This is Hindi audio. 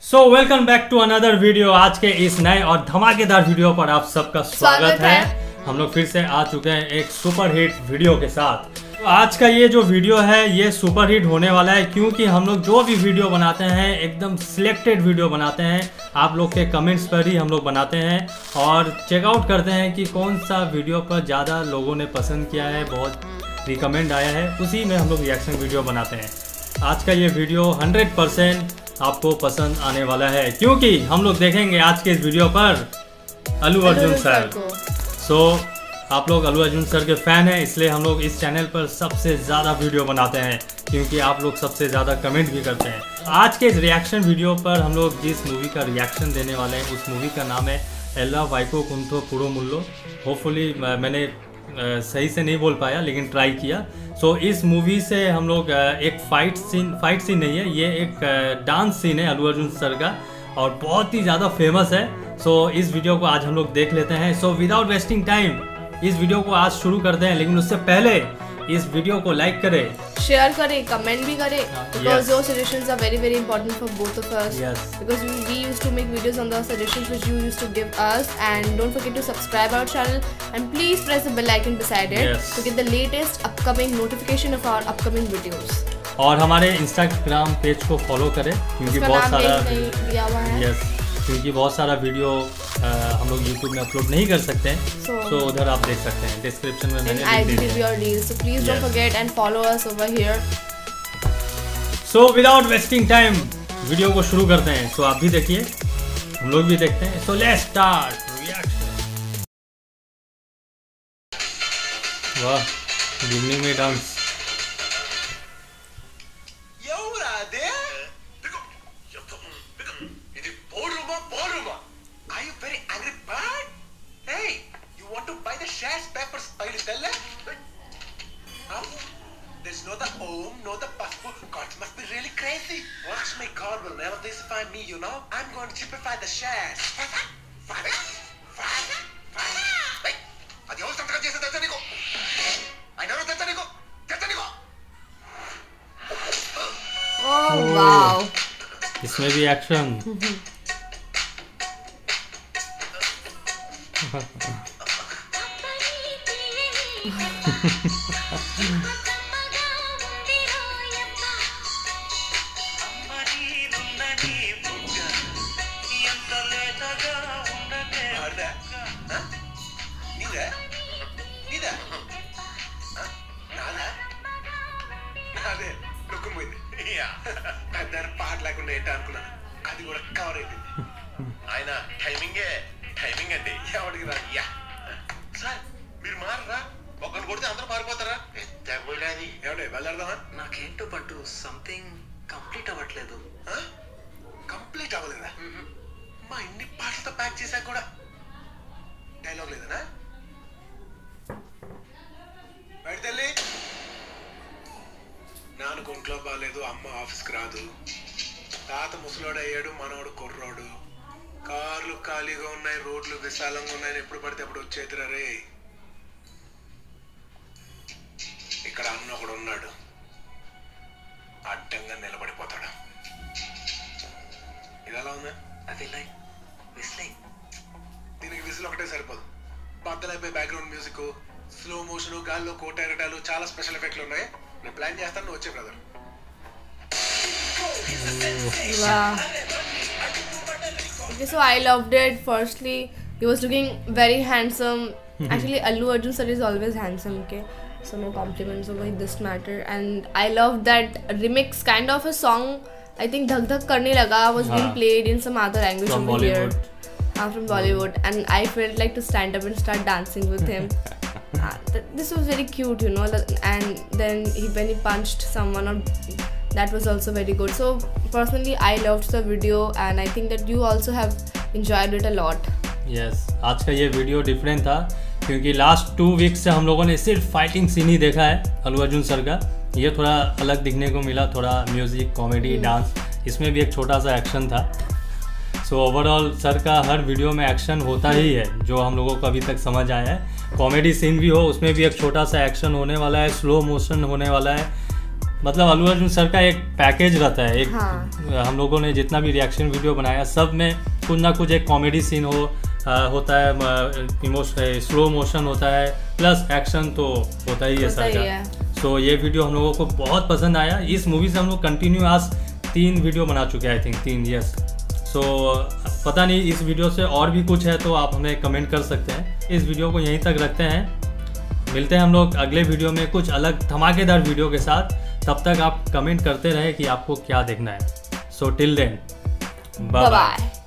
So welcome back to another video. आज के इस नए और धमाकेदार वीडियो पर आप सबका स्वागत है। हम लोग फिर से आ चुके हैं एक सुपर हिट वीडियो के साथ। तो आज का ये जो वीडियो है ये सुपर हिट होने वाला है, क्योंकि हम लोग जो भी वीडियो बनाते हैं एकदम सिलेक्टेड वीडियो बनाते हैं। आप लोग के कमेंट्स पर ही हम लोग बनाते हैं और चेकआउट करते हैं कि कौन सा वीडियो पर ज़्यादा लोगों ने पसंद किया है, बहुत रिकमेंड आया है, उसी में हम लोग रिएक्शन वीडियो बनाते हैं। आज का ये वीडियो 100% आपको पसंद आने वाला है, क्योंकि हम लोग देखेंगे आज के इस वीडियो पर अल्लू अर्जुन सर। आप लोग अल्लू अर्जुन सर के फ़ैन हैं, इसलिए हम लोग इस चैनल पर सबसे ज़्यादा वीडियो बनाते हैं, क्योंकि आप लोग सबसे ज़्यादा कमेंट भी करते हैं। आज के इस रिएक्शन वीडियो पर हम लोग जिस मूवी का रिएक्शन देने वाले हैं उस मूवी का नाम है एल्ला वाइको कुंथो पुरोमुल्लो। होपफुली मैंने सही से नहीं बोल पाया, लेकिन ट्राई किया। सो इस मूवी से हम लोग एक फाइट सीन नहीं है, ये एक डांस सीन है अल्लू अर्जुन सर का, और बहुत ही ज़्यादा फेमस है। सो इस वीडियो को आज हम लोग देख लेते हैं। सो विदाउट वेस्टिंग टाइम इस वीडियो को आज शुरू करते हैं, लेकिन उससे पहले इस वीडियो को लाइक करें, शेयर करें, कमेंट भी करें, because your suggestions are very important for both of us. Yes. Because we used to make videos on the suggestions which you used to give us, and don't forget to subscribe our channel and please press the bell icon beside it. Yes. To get the latest upcoming notification of our upcoming videos. और हमारे इंस्टाग्राम पेज को फॉलो करें, क्योंकि बहुत सारा दिया हुआ है। यस, क्योंकि बहुत सारा वीडियो हम लोग यूट्यूब में अपलोड नहीं कर सकते हैं, so उधर आप देख सकते हैं, डिस्क्रिप्शन में मैंने लिंक दे दिया है। So please don't forget and follow us over here. So without wasting time video को शुरू करते हैं। So आप भी देखिए, हम लोग भी देखते हैं। So let's start reaction। वाह, इवनिंग में dance. There's no the Om, no the Paspu. God must be really crazy. Watch my God will never disify me, you know. I'm going to typify the shares. Oh wow. इसमें भी एक्शन। పాట లేకుండా ఏంటో అనుకున్నాను, అది కూడా కవర్ అయిపోయింది. ఆయన టైమింగ్ అండి, ఎవరికి రా. సార్ మీరు మారరా, ఒకరిని కొడితే అందరూ మారిపోతారా? ఏమండి వెళ్ళాడదామా? నాకేంటో పట్టు సంథింగ్ కంప్లీట్ అవ్వట్లేదు. కంప్లీట్ అవ్వలేదా? మా ఇన్ని పాటలతో ప్యాక్ చేశాక కూడా డైలాగ్ లేదనా? బయట తల్లి, నాన్నకు ఒంట్లో బాగాలేదు, అమ్మ ఆఫీస్కి రాదు, తాత ముసలోడు అయ్యాడు, మనోడు కుర్రోడు, కార్లు ఖాళీగా ఉన్నాయి, రోడ్లు విశాలంగా ఉన్నాయని ఎప్పుడు పడితే అప్పుడు వచ్చేదిరా రే. ఇక్కడ అన్న ఒకడు ఉన్నాడు, అడ్డంగా నిలబడిపోతాడు. ఇది ఎలా ఉందా? దీనికి విజిల్ ఒకటే సరిపోదు, బద్దలైపోయి బ్యాక్గ్రౌండ్ మ్యూజిక్, స్లో మోషన్, గాల్లో కోట ఎగటాలు, చాలా స్పెషల్ ఎఫెక్ట్లు ఉన్నాయి. నేను ప్లాన్ చేస్తాను, నువ్వు వచ్చే brother. Wow. Okay, so I loved it. Firstly, he was looking very handsome. Actually, Allu Arjun sir is always handsome. Okay, so no compliments over this matter. And I love that remix kind of a song. I think Dhak Dhak Karne Laga was being played in some other language from over Bollywood. Here. From Bollywood, and I felt like to stand up and start dancing with him. This was very cute, you know. And then when he punched someone, or that was also very good. So personally, I loved the video, and I think that you also have enjoyed it a lot. Yes, आज का ये वीडियो डिफरेंट था, क्योंकि लास्ट 2 वीक्स से हम लोगों ने सिर्फ फाइटिंग सीन ही देखा है अल्लू अर्जुन सर का। ये थोड़ा अलग दिखने को मिला, थोड़ा म्यूज़िक, कॉमेडी, डांस, इसमें भी एक छोटा सा एक्शन था। सो ओवरऑल सर का हर वीडियो में एक्शन होता ही है, जो हम लोगों को अभी तक समझ आया है। कॉमेडी सीन भी हो, उसमें भी एक छोटा सा एक्शन होने वाला है, स्लो मोशन होने वाला है, मतलब अल्लू अर्जुन सर का एक पैकेज रहता है, एक हाँ। हम लोगों ने जितना भी रिएक्शन वीडियो बनाया सब में कुछ ना कुछ एक कॉमेडी सीन होता है, स्लो मोशन होता है, प्लस एक्शन तो होता ही है सर का। सो ये वीडियो हम लोगों को बहुत पसंद आया। इस मूवी से हम लोग कंटिन्यू आज 3 वीडियो बना चुके हैं, आई थिंक 3 यस। सो पता नहीं इस वीडियो से और भी कुछ है तो आप हमें कमेंट कर सकते हैं। इस वीडियो को यहीं तक रखते हैं, मिलते हैं हम लोग अगले वीडियो में कुछ अलग धमाकेदार वीडियो के साथ। तब तक आप कमेंट करते रहे कि आपको क्या देखना है। So till then, bye bye.